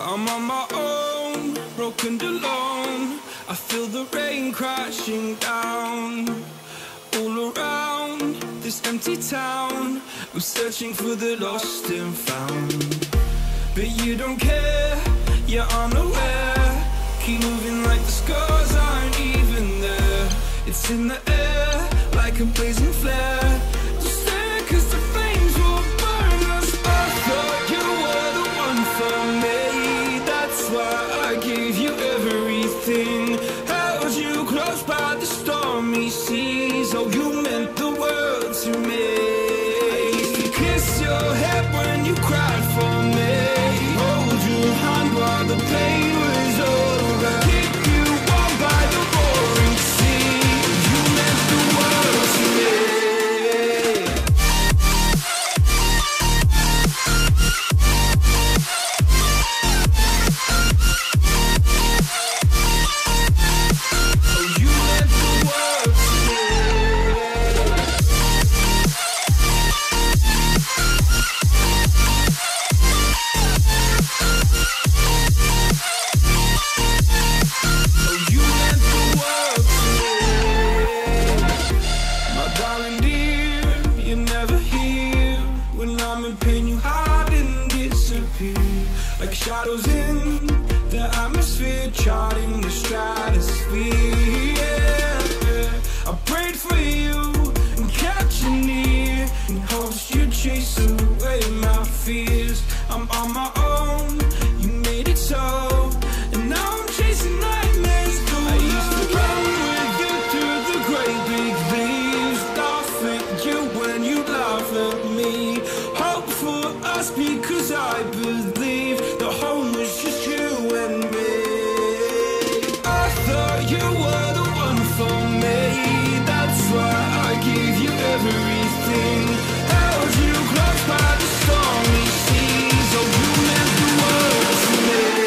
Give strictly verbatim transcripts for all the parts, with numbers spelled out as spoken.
I'm on my own, broken and alone. I feel the rain crashing down all around this empty town. I'm searching for the lost and found, but you don't care, you're unaware. Keep moving like the scars aren't even there. It's in the air like a blazing flare. Just stare, cause the flames will burn us. I thought you were the one for me, that's why I gave you everything. Held you close by the stormy seas. Oh, you meant the world to me. I used to kiss your head when you cried for me, hold your hand while the pain was over, keep you warm by the roaring sea. You meant the world to me. Like shadows in the atmosphere, charting the stratosphere. Yeah. I prayed for you and kept you near, in hopes you'd chase away my fears. I'm on my own, you made it so, and now I'm chasing nightmares. I used to run with you through the great big leaves, laugh at you when you laugh at me. Hope for us because I believe the home was just you and me. I thought you were the one for me, that's why I gave you everything. Held you close by the stormy seas. Oh, you meant the world to me.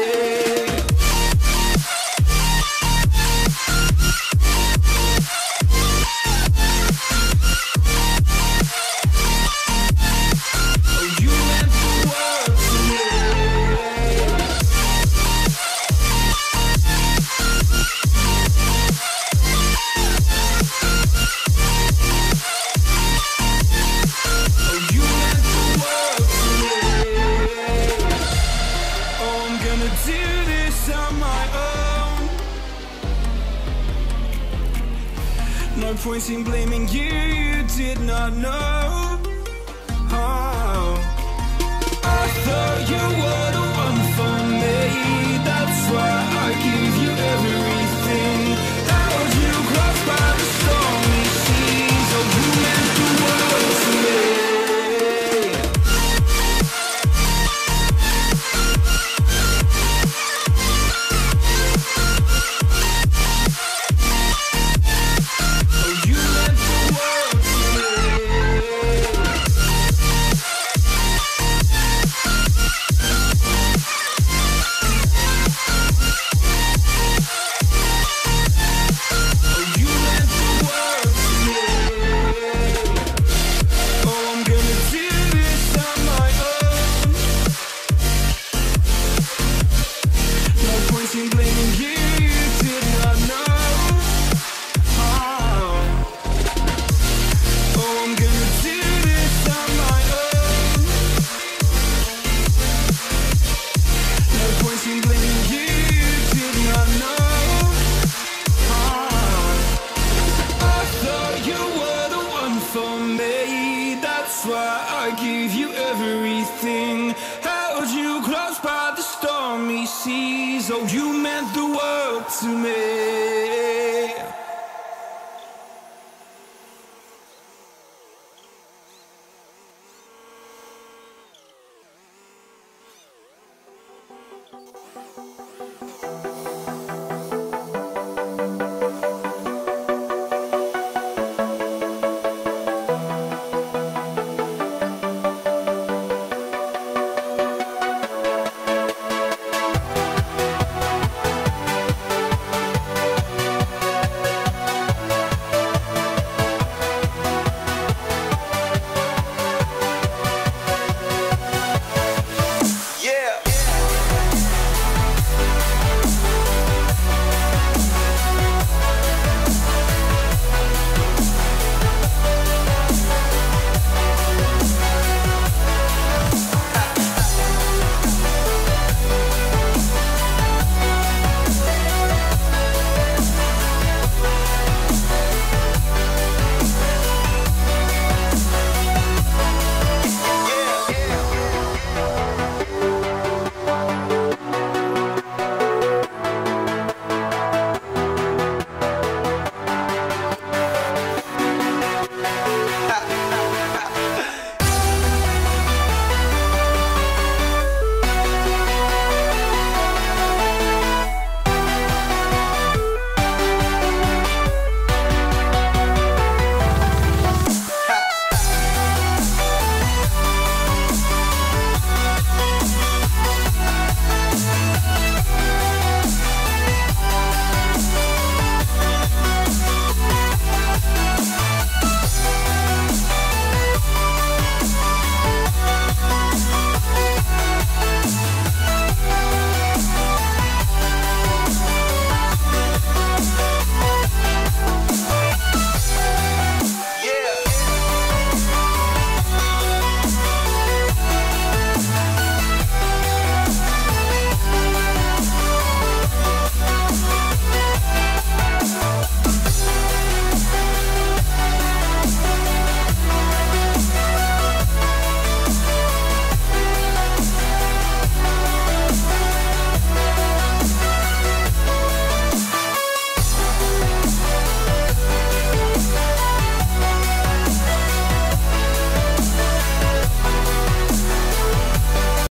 No point in blaming you, you did not know. Oh. I thought you were the one for me, that's why I gave you everything. Held you close by the stormy seas. Oh, you meant the world to me. That's why I gave you everything. Held you close by the stormy seas. Oh, you meant the world to me.